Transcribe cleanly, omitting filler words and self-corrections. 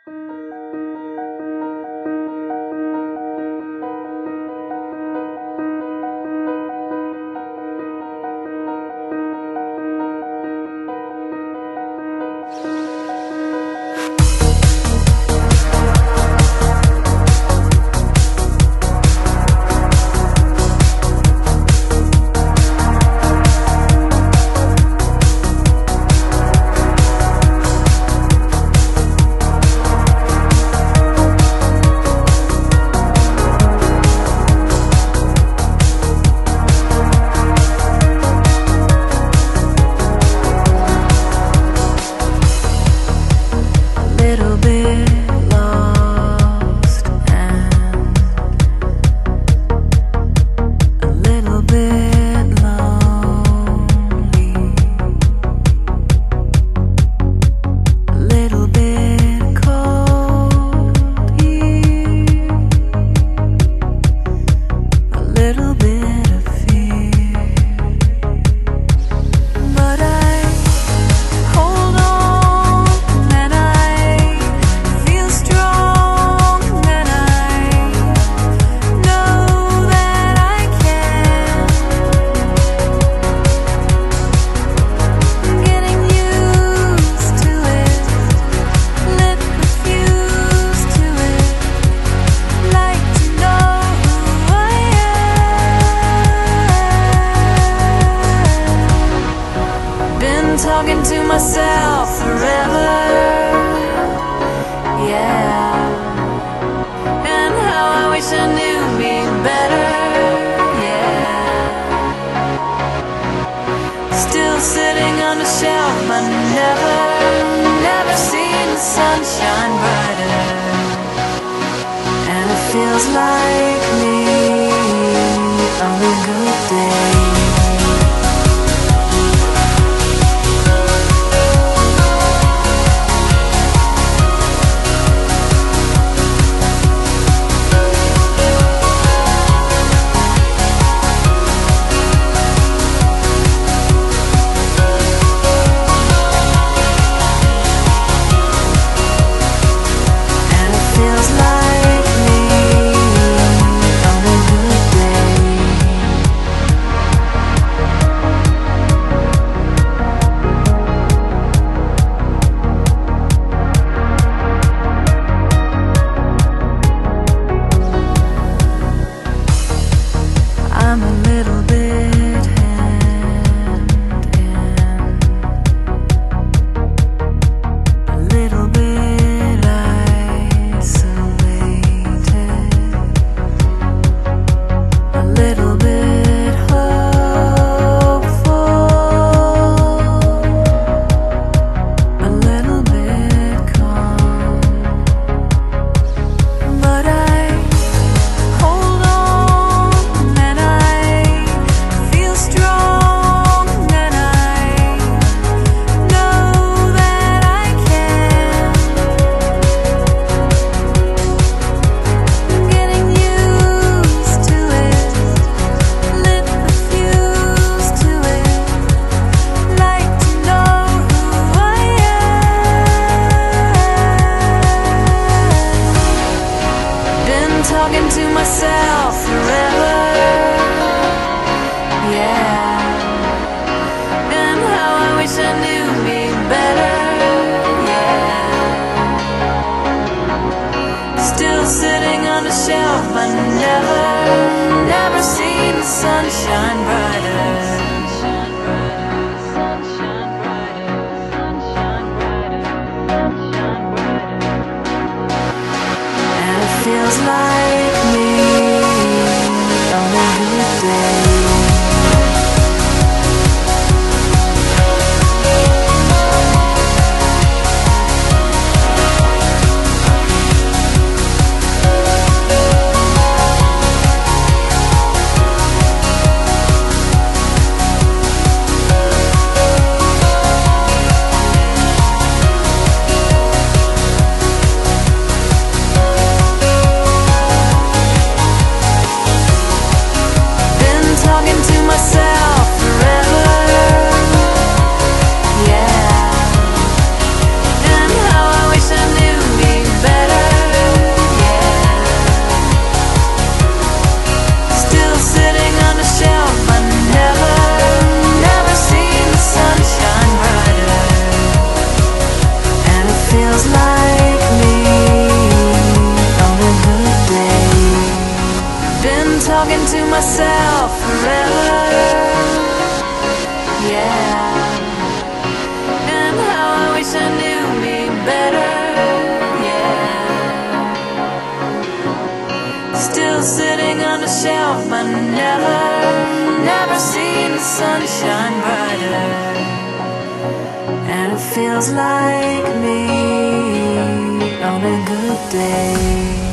Talking to myself forever, yeah. And how I wish I knew me better, yeah. Still sitting on the shelf, I never seen the sunshine brighter. And it feels like me on a good day. Talking to myself forever, yeah. And how I wish I knew me better, yeah. Still sitting on the shelf, I never seen the sunshine brighter. Feels like me on a good day. to myself forever. Yeah. And how I wish I knew me better. Yeah. Still sitting on the shelf, but never seen the sunshine brighter. And it feels like me on a good day.